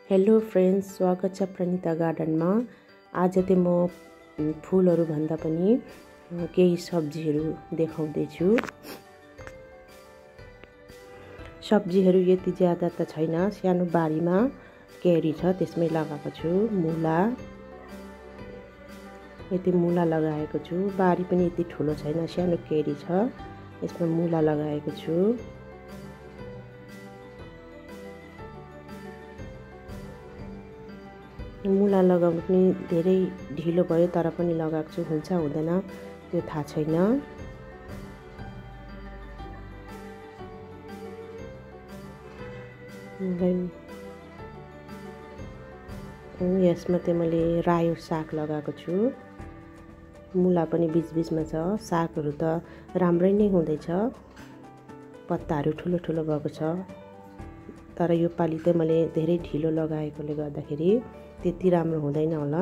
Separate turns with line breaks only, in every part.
Hello friends, स्वागत छ प्रणिता गार्डनमा। आज चाहिँ म फुलहरू भन्दा पनि केही सब्जीहरू देखाउँदै छु। सब्जीहरू यति ज्यादा त छैन, सानो बारीमा केरी छ त्यसमै लगाएको छु। यति मुला लगाएको छु। बारी पनि यति ठुलो छैन, सानो केरी छ, यसमा मुला लगाएको छु। मुला लगाउनु पनि धेरै ढिलो भयो, तर पनि लगाएको छु। हुन्छ हुँदैन त्यो थाहा छैन। यसमा चाहिँ मैले रायो साग लगाएको छु। मुला पनि बिचबिचमा छ। सागहरू त राम्रै नै हुँदैछ, पत्ताहरू ठुलो ठुलो भएको छ। तर यो पालि चाहिँ मैले धेरै ढिलो लगाएकोले गर्दाखेरि त्यति राम्रो हुँदैन होला।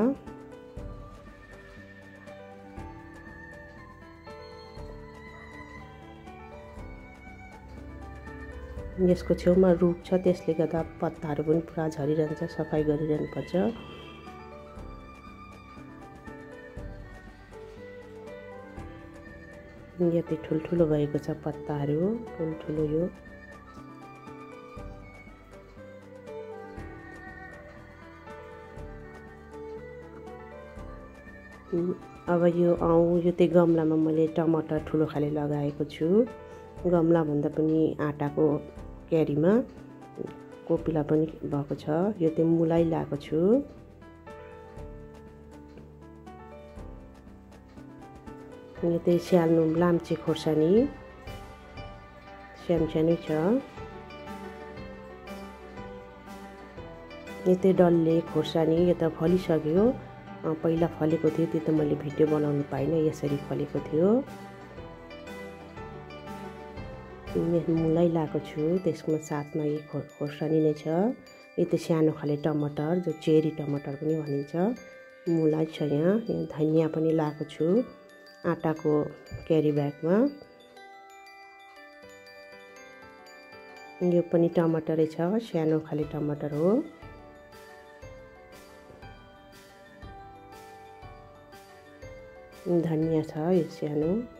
यसको छेउमा रुख छ, त्यसले गर्दा पत्ताहरू पनि पुरा झरिरहन्छ, सफाइ गरिरहनु पर्छ। यति ठुल्ठुलो भएको छ पत्ताहरू, ठुल्ठुलो यो। अब यो चाहिँ गमलामा मैले टमाटर ठुलो खाले लगाएको छु। गमला भन्दा पनि आटाको क्यारीमा कोपिला पनि भएको छ। यो चाहिँ मुलै लगाएको छु। यो चाहिँ सानो लाम्चे खोर्सानी, सानो सानै छ। यो चाहिँ डल्ले खोर्सानी, यो त फलिसक्यो। पहिला फलेको थियो, त्यो त मैले भिडियो बनाउनु पाइनँ। यसरी फलेको थियो। मुलै लगाएको छु, त्यसमा साथमा यो खोर्सानी नै छ। यो त सानो खाले टमाटर, जो चेरी टमाटर पनि भनिन्छ, मुला छ। यहाँ धनियाँ पनि लगाएको छु आटाको क्यारी ब्यागमा। यो पनि टमाटरै छ, सानो खाले टमाटर हो। धनियाँ छ यो सानो।